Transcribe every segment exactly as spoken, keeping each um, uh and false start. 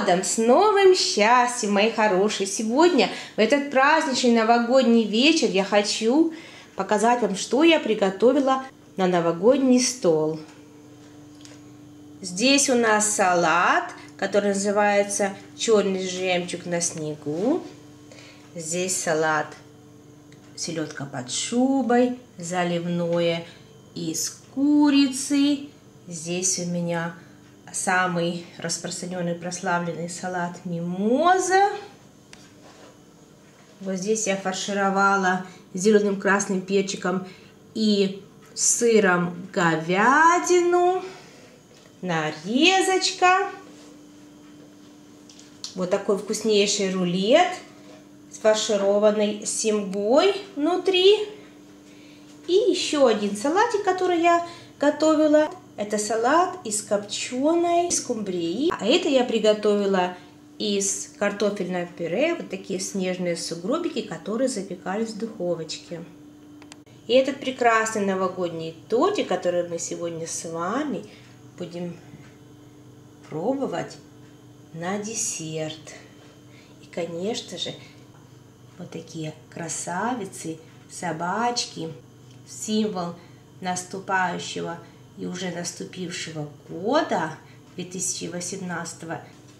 годом, с новым счастьем, мои хорошие! Сегодня, в этот праздничный новогодний вечер, я хочу показать вам, что я приготовила на новогодний стол. Здесь у нас салат, который называется «Черный жемчуг на снегу». Здесь салат селедка под шубой, заливное из курицы. Здесь у меня самый распространенный прославленный салат мимоза. Вот здесь я фаршировала зеленым красным перчиком и сыром говядину. Нарезочка. Вот такой вкуснейший рулет с фаршированной семгой внутри. И еще один салатик, который я готовила. Это салат из копченой скумбрии. А это я приготовила из картофельного пюре. Вот такие снежные сугробики, которые запекались в духовочке. И этот прекрасный новогодний тортик, который мы сегодня с вами будем пробовать на десерт. И, конечно же, вот такие красавицы, собачки, символ наступающего и уже наступившего года две тысячи восемнадцатого.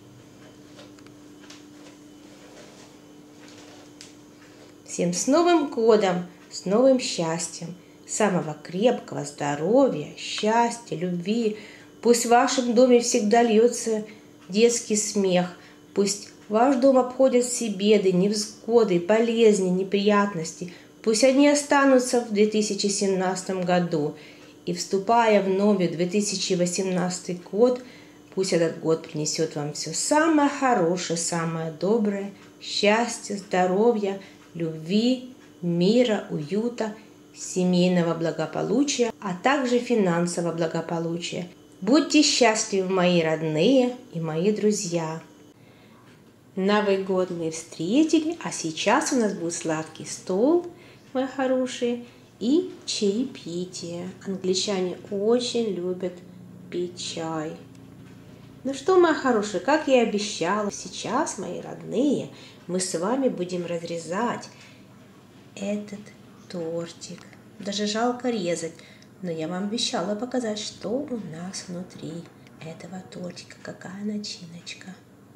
Всем с Новым годом, с новым счастьем, самого крепкого здоровья, счастья, любви. Пусть в вашем доме всегда льется детский смех. Пусть ваш дом обходят все беды, невзгоды, болезни, неприятности. Пусть они останутся в две тысячи семнадцатом году. И вступая в новый две тысячи восемнадцатый год, пусть этот год принесет вам все самое хорошее, самое доброе. Счастья, здоровья, любви, мира, уюта, семейного благополучия, а также финансового благополучия. Будьте счастливы, мои родные и мои друзья! Новый год мы встретили, а сейчас у нас будет сладкий стол, мои хорошие, и чаепитие. Англичане очень любят пить чай. Ну что, мои хорошие, как я и обещала, сейчас, мои родные, мы с вами будем разрезать этот тортик. Даже жалко резать. Но я вам обещала показать, что у нас внутри этого тортика, какая начиночка.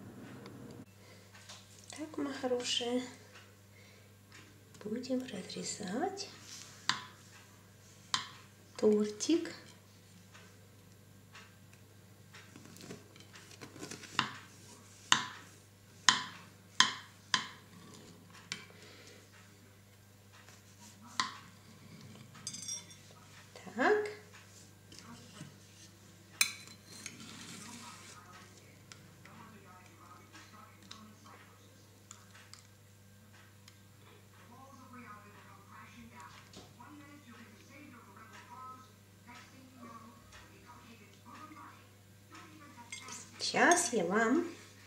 Так, мои хорошие, будем разрезать тортик. Так. Сейчас я вам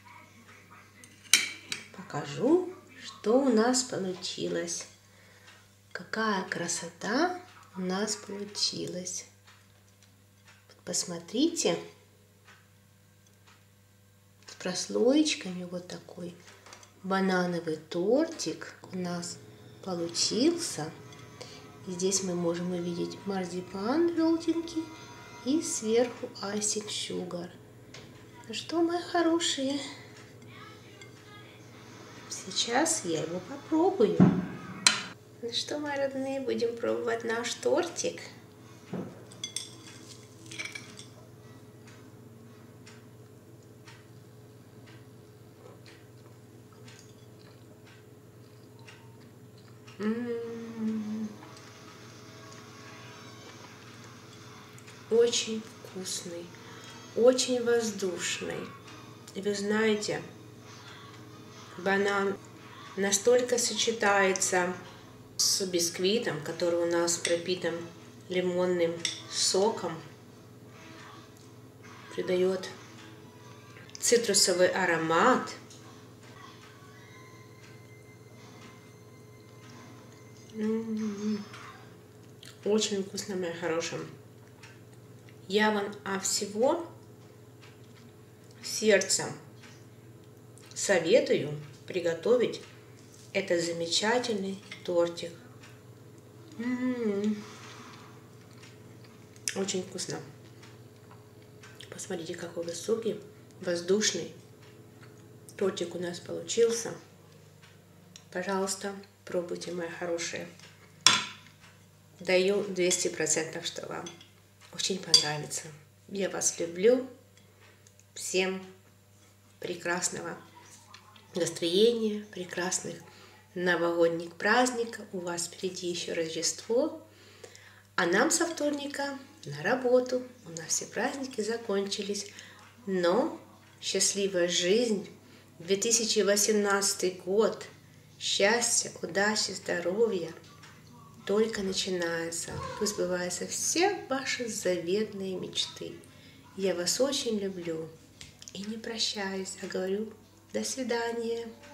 покажу, что у нас получилось. Какая красота у нас получилась. Посмотрите, с прослоечками вот такой банановый тортик у нас получился. И здесь мы можем увидеть марципан желтенький и сверху icing sugar. Ну что, мои хорошие, сейчас я его попробую. Ну что, мои родные, будем пробовать наш тортик. М-м-м. Очень вкусный, очень воздушный. И вы знаете, банан настолько сочетается с бисквитом, который у нас пропитан лимонным соком, придает цитрусовый аромат. М-м-м. Очень вкусно, мои хорошие. Я вам от всего сердца советую приготовить этот замечательный тортик. М-м-м. Очень вкусно. Посмотрите, какой высокий, воздушный тортик у нас получился. Пожалуйста, пробуйте, мои хорошие. Даю двести процентов, что вам очень понравится. Я вас люблю. Всем прекрасного настроения, прекрасных новогодних праздников. У вас впереди еще Рождество. А нам со вторника на работу. У нас все праздники закончились. Но счастливая жизнь, две тысячи восемнадцатый год, счастья, удачи, здоровья только начинается. Пусть сбываются все ваши заветные мечты. Я вас очень люблю и не прощаюсь, а говорю до свидания.